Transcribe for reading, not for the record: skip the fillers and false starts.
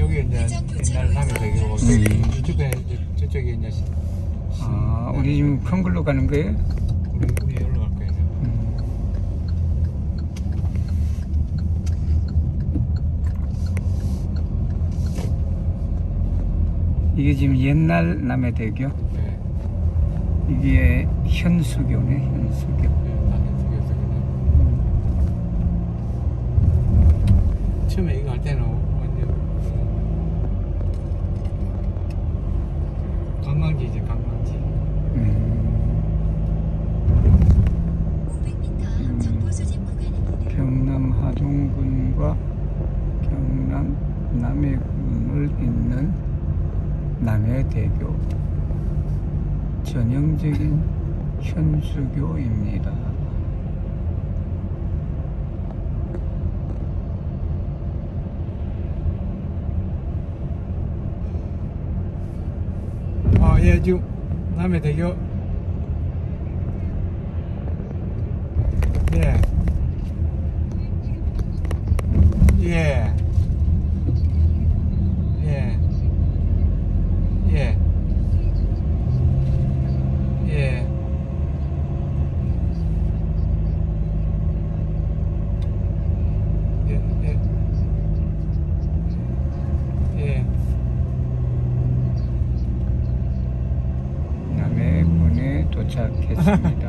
여기 이제 옛날 남해대교고 이쪽에 저쪽에 이제 아, 우리 지금 큰 걸로 가는 거예요? 우리 여기로 갈 거예요. 이게 지금 옛날 남해대교? 네. 이게 현수교네, 현수교. 네, 다 현수교에서 그냥. 처음에 이거 할 때는 완전 관광지지, 관광지. 500m 정보 수집 구간입니다. 경남 하동군과 경남 남해군을 잇는 남해대교, 전형적인 현수교입니다. 예, 지금 남해대교. 예. 예. 예. 예. 예. 예. 예. 예. 남해군에 도착했습니다.